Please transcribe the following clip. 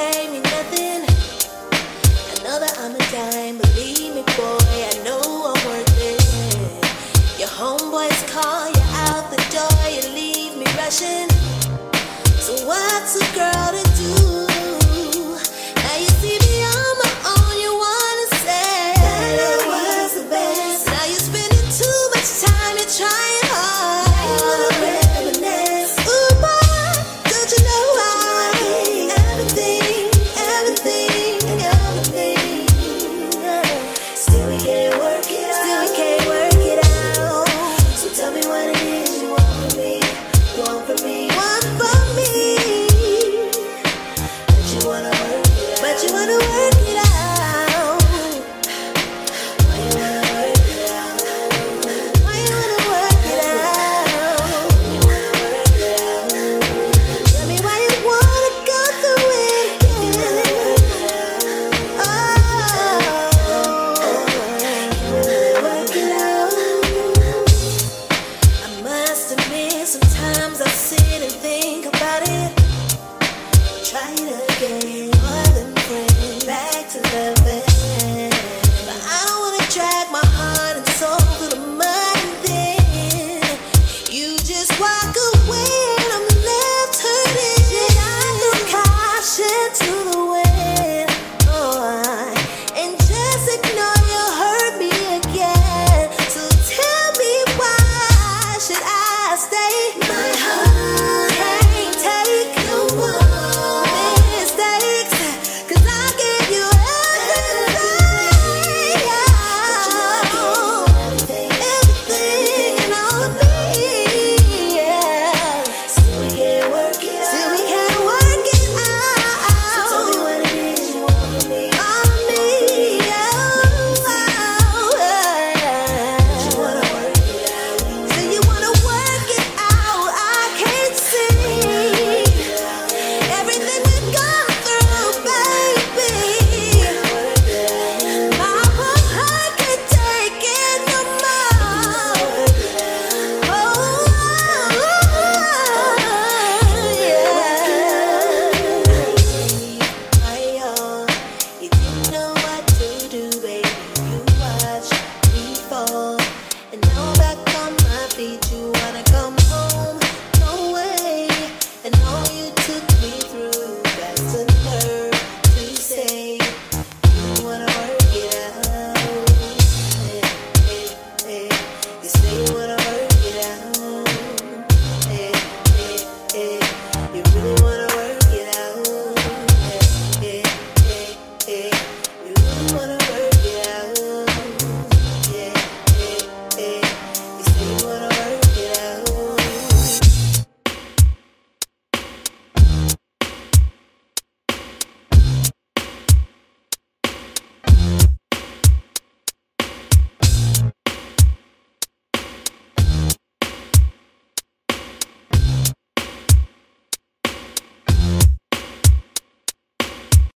pay me nothing. I know that I'm a dime, believe me, boy, I know I'm worth it. Your homeboys call you out the door, you leave me rushing. So what's a girl to do? Now you see me on my own, you wanna say that I was the best. Now you're spending too much time, you're trying hard. Now you wanna reminisce. Ooh, boy, don't you know I everything, everything, everything. Still we can't work it out. Still we can't work it out. So tell me what it is you want from me. Want from me. Want from me. But you wanna work it out. But you wanna work